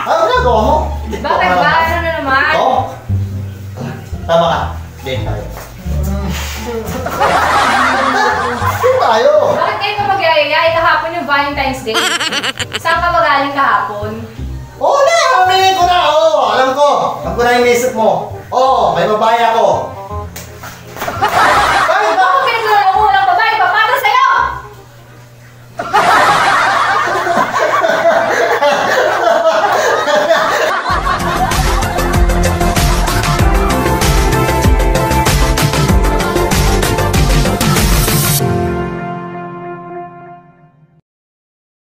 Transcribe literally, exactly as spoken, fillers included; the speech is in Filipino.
Ano ginagawa mo? Bakit ba? Ano na naman? Oo. Tama ka. Date tayo. Date tayo. Bakit kayo ka magyayayay kahapon yung Valentine's Day? Saan ka magaling kahapon? Oo na! Aminin ko na! Oo! Alam ko! Alam ko na yung naisip mo. Oo! May babae ako.